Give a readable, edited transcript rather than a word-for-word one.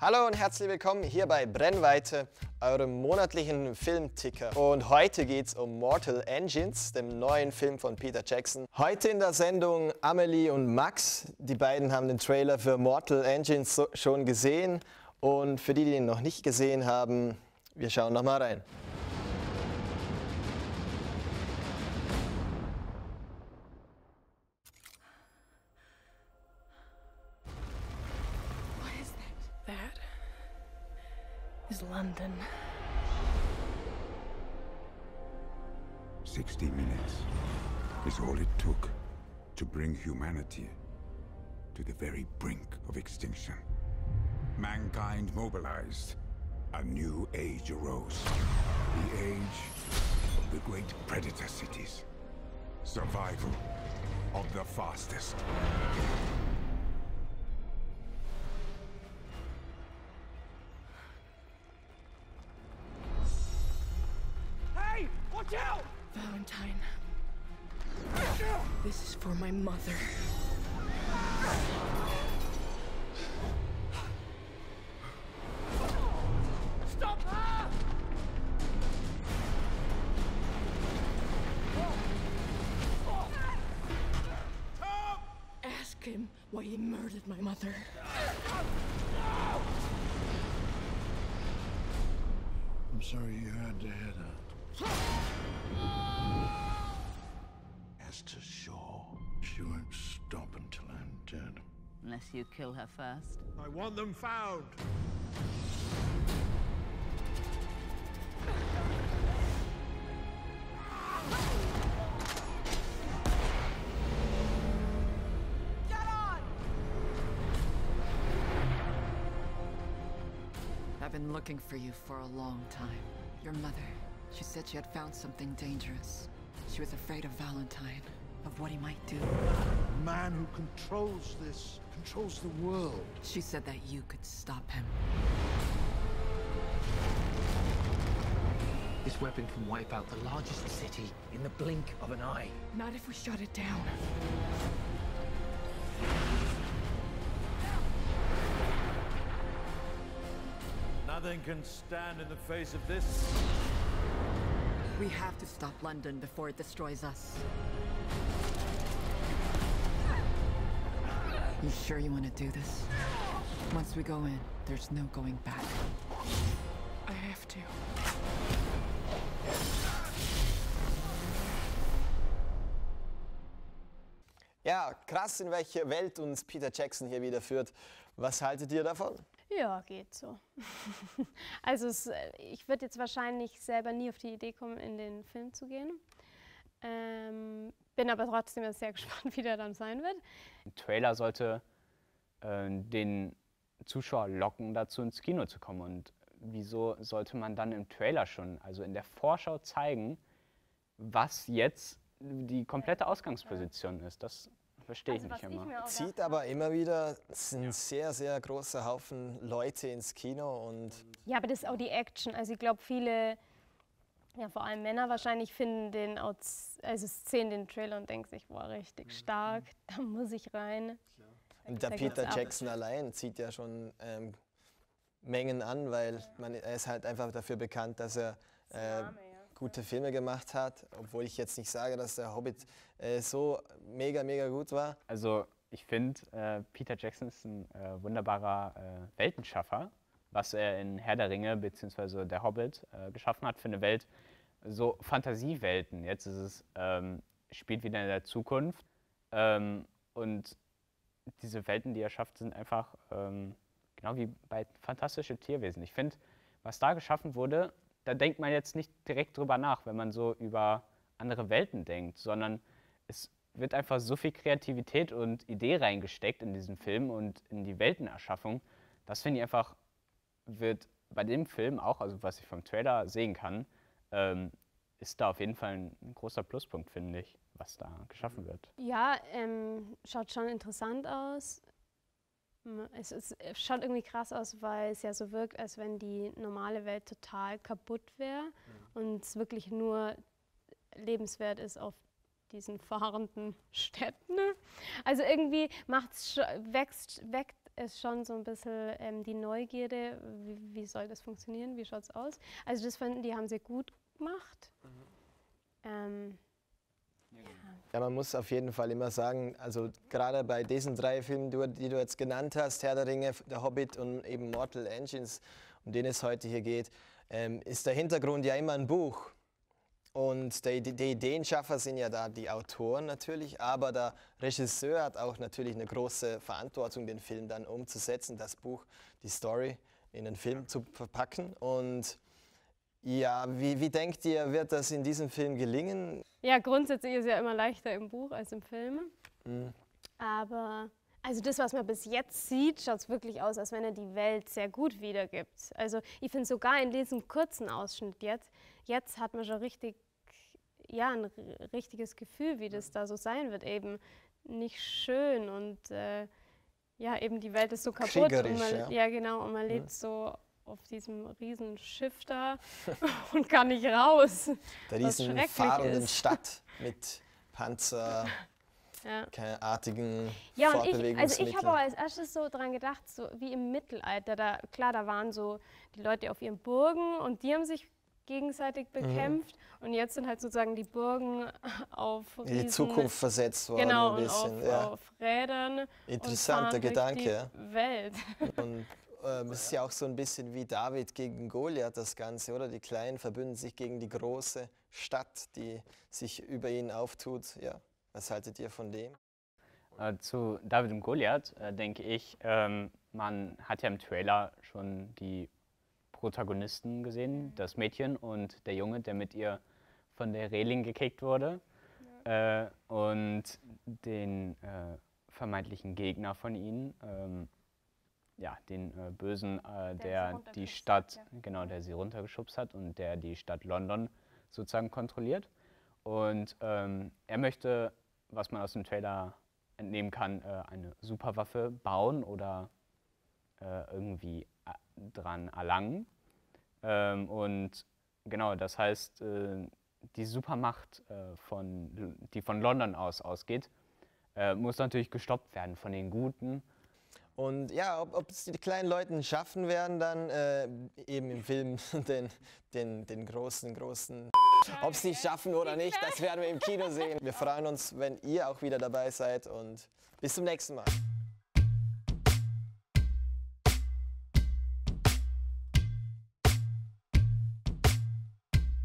Hallo und herzlich willkommen hier bei Brennweite, eurem monatlichen Filmticker. Und heute geht es um Mortal Engines, dem neuen Film von Peter Jackson. Heute in der Sendung Amelie und Max. Die beiden haben den Trailer für Mortal Engines schon gesehen. Und für die, die ihn noch nicht gesehen haben, wir schauen noch mal rein. That is London. 60 minutes is all it took to bring humanity to the very brink of extinction. Mankind mobilized. A new age arose. The age of the great predator cities. Survival of the fastest. Hey! Watch out! Valentine. This is for my mother. Stop her! Tom! Ask him why he murdered my mother. I'm sorry you had to hear that. As to Shaw, she won't stop until I'm dead. Unless you kill her first. I want them found. I've been looking for you for a long time. Your mother, she said she had found something dangerous. She was afraid of Valentine, of what he might do. The man who controls this controls the world. She said that you could stop him. This weapon can wipe out the largest city in the blink of an eye. Not if we shut it down. Nothing can stand in the face of this. We have to stop London before it destroys us. You sure you want to do this? Once we go in, there's no going back. I have to. Ja, krass, in welche Welt uns Peter Jackson hier wieder führt. Was haltet ihr davon? Ja, geht so. Also ich würde jetzt wahrscheinlich selber nie auf die Idee kommen, in den Film zu gehen. Bin aber trotzdem sehr gespannt, wie der dann sein wird. Ein Trailer sollte den Zuschauer locken, dazu ins Kino zu kommen. Und wieso sollte man dann im Trailer schon, also in der Vorschau zeigen, was jetzt die komplette Ausgangsposition ist? Das verstehe ich nicht immer. Zieht aber immer wieder ein sehr, sehr großer Haufen Leute ins Kino. Ja, aber das ist auch die Action. Also ich glaube, viele, ja vor allem Männer wahrscheinlich, sehen den Trailer und denken sich, boah, richtig stark, da muss ich rein. Und der Peter Jackson allein zieht ja schon Mengen an, weil er ist halt einfach dafür bekannt, dass er gute Filme gemacht hat, obwohl ich jetzt nicht sage, dass der Hobbit so mega, mega gut war. Also ich finde, Peter Jackson ist ein wunderbarer Weltenschaffer, was er in Herr der Ringe bzw. der Hobbit geschaffen hat für eine Welt, so Fantasiewelten. Jetzt ist es, spielt wieder in der Zukunft und diese Welten, die er schafft, sind einfach genau wie bei Fantastische Tierwesen. Ich finde, was da geschaffen wurde, da denkt man jetzt nicht direkt drüber nach, wenn man so über andere Welten denkt, sondern es wird einfach so viel Kreativität und Idee reingesteckt in diesen Film und in die Weltenerschaffung. Das finde ich einfach, wird bei dem Film auch, also was ich vom Trailer sehen kann, ist da auf jeden Fall ein großer Pluspunkt, finde ich, was da geschaffen wird. Ja, schaut schon interessant aus. Es schaut irgendwie krass aus, weil es ja so wirkt, als wenn die normale Welt total kaputt wäre und es wirklich nur lebenswert ist auf diesen fahrenden Städten. Also irgendwie weckt ist schon so ein bisschen die Neugierde, wie soll das funktionieren, wie schaut es aus. Also das fanden die haben sie gut gemacht. Ja, man muss auf jeden Fall immer sagen, also gerade bei diesen 3 Filmen, die du jetzt genannt hast, Herr der Ringe, Der Hobbit und eben Mortal Engines, um den es heute hier geht, ist der Hintergrund ja immer ein Buch. Und die Ideenschaffer sind ja da die Autoren natürlich, aber der Regisseur hat auch natürlich eine große Verantwortung, den Film dann umzusetzen, das Buch, die Story in den Film zu verpacken. Und ja, wie denkt ihr, wird das in diesem Film gelingen? Ja, grundsätzlich ist es ja immer leichter im Buch als im Film. Aber also das, was man bis jetzt sieht, schaut es wirklich aus, als wenn er die Welt sehr gut wiedergibt. Also ich finde sogar in diesem kurzen Ausschnitt jetzt hat man schon richtig, ja, ein richtiges Gefühl, wie das da so sein wird. Eben nicht schön und ja, eben die Welt ist so kaputt. Und man, ja, genau, und man lebt so auf diesem riesen Schiff da und kann nicht raus. Der riesen fahrenden Stadt mit Panzer, keine artigen Fortbewegungsmittel. Also ich habe aber als erstes so dran gedacht, so wie im Mittelalter, da waren so die Leute auf ihren Burgen und die haben sich gegenseitig bekämpft und jetzt sind halt sozusagen die Burgen auf in die Zukunft versetzt worden, genau, ein bisschen. Auf Rädern. Interessanter Gedanke. Welt. Und es ist ja auch so ein bisschen wie David gegen Goliath, das Ganze, oder? Die Kleinen verbünden sich gegen die große Stadt, die sich über ihn auftut. Ja, was haltet ihr von dem? Zu David und Goliath denke ich, man hat ja im Trailer schon die Protagonisten gesehen, das Mädchen und der Junge, der mit ihr von der Reling gekickt wurde, und den vermeintlichen Gegner von ihnen, ja, den Bösen, der die Stadt, genau, der sie runtergeschubst hat und der die Stadt London sozusagen kontrolliert. Und er möchte, was man aus dem Trailer entnehmen kann, eine Superwaffe bauen oder irgendwie dran erlangen. Und genau, das heißt, die Supermacht, die von London ausgeht, muss natürlich gestoppt werden von den Guten. Und ja, ob es die kleinen Leute schaffen werden, dann eben im Film den großen, ob es die schaffen oder nicht, das werden wir im Kino sehen. Wir freuen uns, wenn ihr auch wieder dabei seid und bis zum nächsten Mal.